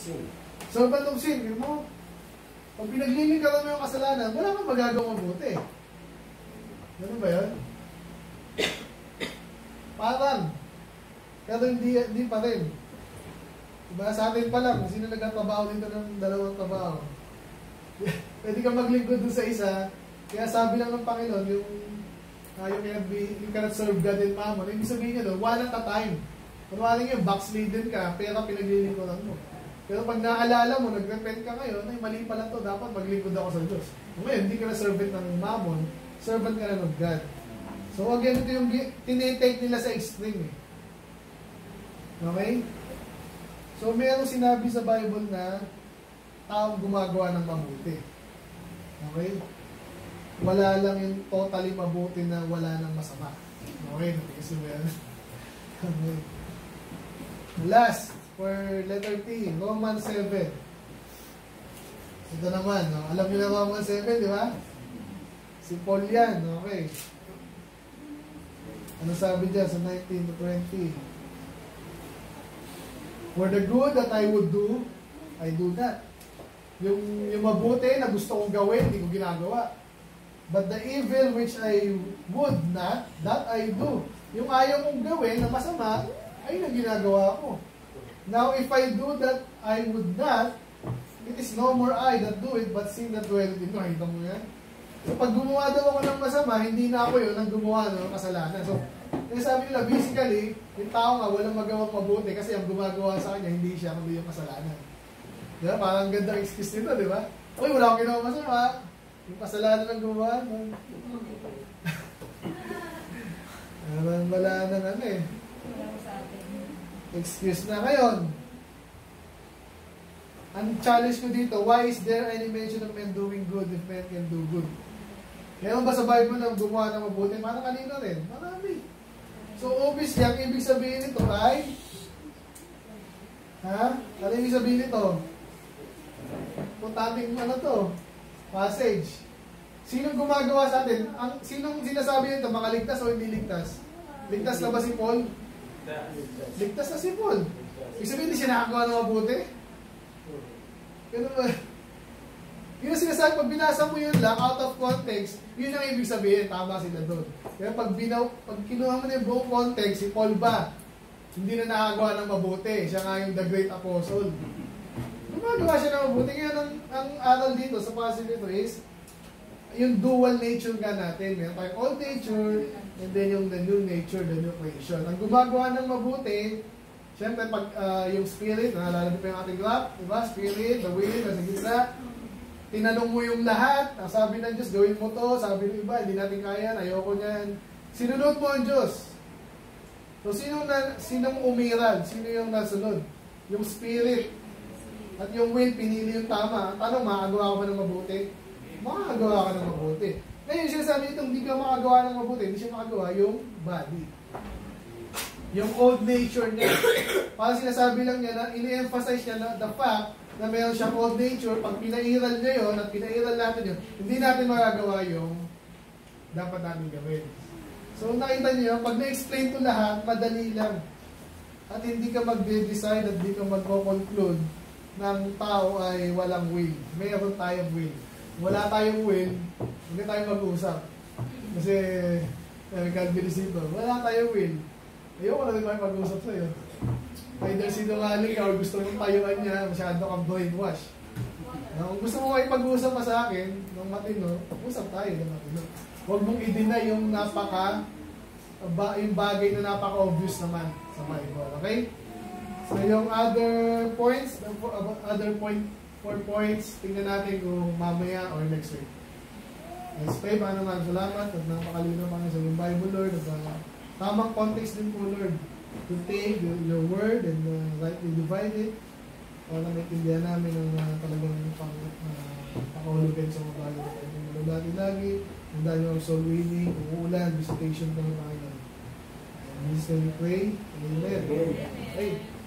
Servant of sin. Yun mo, pag pinaglilingkaran mo yung kasalanan, wala kang magagawang mabuti. Ganun ba yun? Parang. Pero hindi pa rin. Diba? Sa atin pa lang, sino nagtatrabaho dito ng dalawang trabaho? Pwede kang maglingkod dun sa isa, kaya sabi lang ng Panginoon, yung cannot serve God and mammon. Ibig sabihin niya doon, one at a time. Kunwari yung backslidden ka, pero pinaglilingkodan mo. Pero pag naalala mo, nag-repent ka ngayon, ay mali pala to, dapat maglingkod ako sa Diyos. Ngayon, hindi ka na servant ng mammon, servant ka na ng God. So again, ito yung tinitake nila sa extreme. Okay? So mayroong sinabi sa Bible na taong gumagawa ng mabuti. Okay? Wala lang yung totally mabuti na wala nang masama. Okay? Kasi yan. Okay. Last, for letter T, Romans 7. Ito naman, no? Alam niyo na Romans 7, di ba? Si Paul yan, okay. Ano sabi dyan sa 19 to 20? For the good that I would do, I do that. Yung mabuti na gusto kong gawin, hindi ko ginagawa. But the evil which I would not, that I do. Yung ayaw kong gawin na masama, ay na ginagawa ko. Now, if I do that I would not, it is no more I that do it, but sin that dwelleth in me. Nakita mo yan? So, pag gumawa daw ako ng masama, hindi na ako yun ang gumawa ng kasalanan. So, yung sabi nila, basically, yung tao nga walang magawang mabuti kasi ang gumagawa sa kanya, hindi siya, kundi yung kasalanan. Diba? Parang ganda excuse nito, di ba? Uy, wala akong ginawa masama. Yung kasalanan ang gumawa. Wala na ano eh. Excuse na ngayon. Ang challenge ko dito, why is there any mention of men doing good if men can do good? Meron ba sa Bible na gumawa ng mabuti? Parang kanino rin? Marami. So obviously, ang ibig sabihin nito ay ano ibig sabihin nito? Puntating ano to? Passage. Sinong gumagawa sa atin? Sinong sinasabi nito? Makaligtas o hindi ligtas? Ligtas na ba si Paul? Ligtas na si Paul. Ibig sabihin, hindi siya nakagawa ng mabuti? Ganun ba? Yun ang sinasabi, pag binasa mo yun lang, out of context, yun ang ibig sabihin, tama sila doon. Kaya pag kinuha mo na yung buong context, si Paul ba, hindi na nakagawa ng mabuti. Siya nga yung the great apostle. Gumagawa siya ng mabuti. Kaya ang aral dito sa passage nito is, yung dual nature nga natin. Meron tayong old nature, and then yung the new nature, the new creation. Ang gumagawa ng mabuti, siyempre pag yung spirit, naalala niyo pa yung ating graph, diba? Spirit, the will, nasa gitna. Tinanong mo yung lahat, ang sabi ng Diyos, gawin mo to, sabi ng iba, hindi natin kaya, ayoko niyan. Sinunod mo ang Diyos. So, sinong umiral? Sino yung nasunod? Yung spirit. At yung will, pinili yung tama. Ang tanong, makagawa ka ba ng mabuti? Makagawa ka ng mabuti. Ngayon, sinasabi nito, hindi ka makagawa ng mabuti, hindi siya makagawa yung body. Yung old nature niya. Parang sinasabi lang niya na, ini-emphasize niya na the fact na mayroon siyang old nature, pag pinairal niya yun, at pinairal natin yun, hindi natin magagawa yung dapat natin gawin. So, nakita niyo, pag na-explain to lahat, madali lang. At hindi ka mag-decide at hindi ka mag-conclude ng tao ay walang will. Mayroon tayong will. Wala tayong will, hindi tayo mag-uusap. Kasi, Calvinism, wala tayong will. Ayoko na rin tayo mag-uusap sa'yo. Either sinungaling ka o gusto mong tayuan niya, masyado kang brainwash. Kung gusto mo kayo pag-uusap pa sa akin, ng matino, usap tayo ng matino. Huwag mong i-deny yung yung bagay na napaka-obvious naman sa Bible. Okay? So yung other points, 4 points, tingnan natin kung mamaya or next week. Let's pray, Panginoon, salamat at napakalino pa sa yung Bible, Lord, at tamang context din po, Lord, to take your word and rightly divide it para maintindihan namin ang talagang pakahulugan sa mga bagay na tayo lagi-lagi, ang dahil yung soul winning, umuulan, visitation ka ng Panginoon. In Jesus' name we pray. Amen.